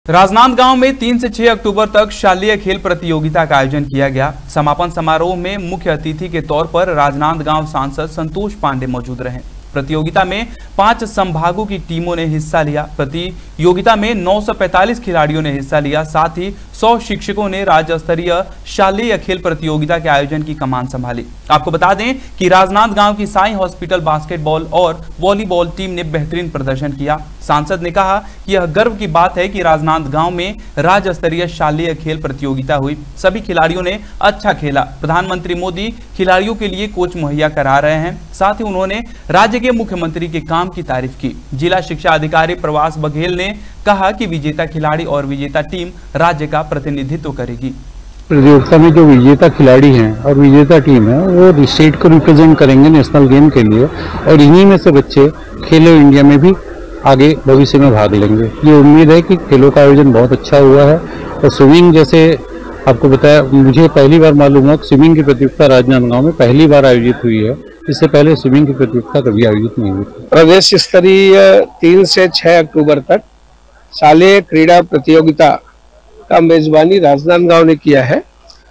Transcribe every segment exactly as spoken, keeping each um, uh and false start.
राजनांदगांव में तीन से छह अक्टूबर तक शालेय खेल प्रतियोगिता का आयोजन किया गया। समापन समारोह में मुख्य अतिथि के तौर पर राजनांदगांव सांसद संतोष पांडे मौजूद रहे। प्रतियोगिता में पांच संभागों की टीमों ने हिस्सा लिया। प्रतियोगिता में नौ सौ पैंतालीस खिलाड़ियों ने हिस्सा लिया। साथ ही सौ शिक्षकों ने राज्य स्तरीय शालेय खेल प्रतियोगिता के आयोजन की कमान संभाली। आपको बता दें कि राजनांदगांव की साई हॉस्पिटल बास्केटबॉल और वॉलीबॉल टीम ने बेहतरीन प्रदर्शन किया। सांसद ने कहा कि यह गर्व की बात है कि राजनांदगांव में राज्य स्तरीय शालेय खेल प्रतियोगिता हुई। सभी खिलाड़ियों ने अच्छा खेला। प्रधानमंत्री मोदी खिलाड़ियों के लिए कोच मुहैया करा रहे हैं। साथ ही उन्होंने राज्य के मुख्यमंत्री के काम की तारीफ की। जिला शिक्षा अधिकारी प्रवास बघेल ने कहा कि विजेता खिलाड़ी और विजेता टीम राज्य का प्रतिनिधित्व करेगी। प्रतियोगिता में जो विजेता खिलाड़ी हैं और विजेता टीम है वो स्टेट को रिप्रेजेंट करेंगे नेशनल गेम के लिए, और इन्हीं में से बच्चे खेलो इंडिया में भी आगे भविष्य में भाग लेंगे। ये उम्मीद है कि खेलों का आयोजन बहुत अच्छा हुआ है। और स्विमिंग, जैसे आपको बताया, मुझे पहली बार मालूम हुआ स्विमिंग की प्रतियोगिता राजनांदगांव में पहली बार आयोजित हुई है। इससे पहले स्विमिंग की प्रतियोगिता कभी आयोजित नहीं हुई थी। प्रदेश स्तरीय तीन से छह अक्टूबर तक शालेय क्रीड़ा प्रतियोगिता का मेजबानी राजनांदगांव ने किया है,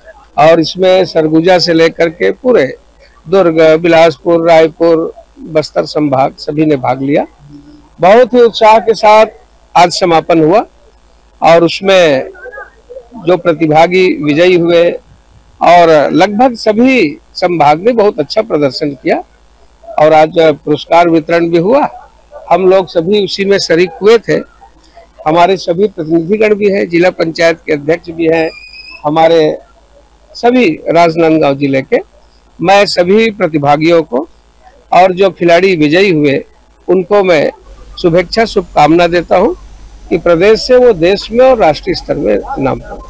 और इसमें सरगुजा से लेकर के पूरे दुर्ग, बिलासपुर, रायपुर, बस्तर संभाग सभी ने भाग लिया। बहुत ही उत्साह के साथ आज समापन हुआ, और उसमें जो प्रतिभागी विजयी हुए और लगभग सभी संभाग ने बहुत अच्छा प्रदर्शन किया, और आज पुरस्कार वितरण भी हुआ। हम लोग सभी उसी में शरीक हुए थे। हमारे सभी प्रतिनिधिगण भी हैं, जिला पंचायत के अध्यक्ष भी हैं, हमारे सभी राजनांदगांव जिले के। मैं सभी प्रतिभागियों को और जो खिलाड़ी विजयी हुए उनको मैं शुभेच्छा शुभकामना देता हूं कि प्रदेश से वो देश में और राष्ट्रीय स्तर में नाम करें।